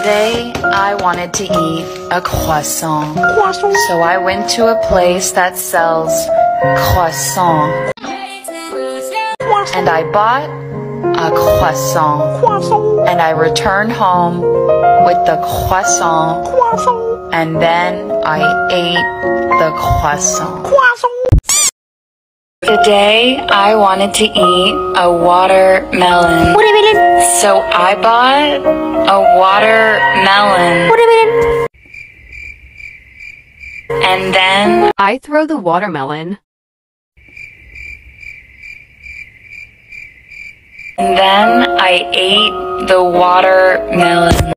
Today, I wanted to eat a croissant. So I went to a place that sells croissant. And I bought a croissant. And I returned home with the croissant. And then I ate the croissant. Today, I wanted to eat a watermelon. So I bought a watermelon. And then I throw the watermelon. I ate the watermelon.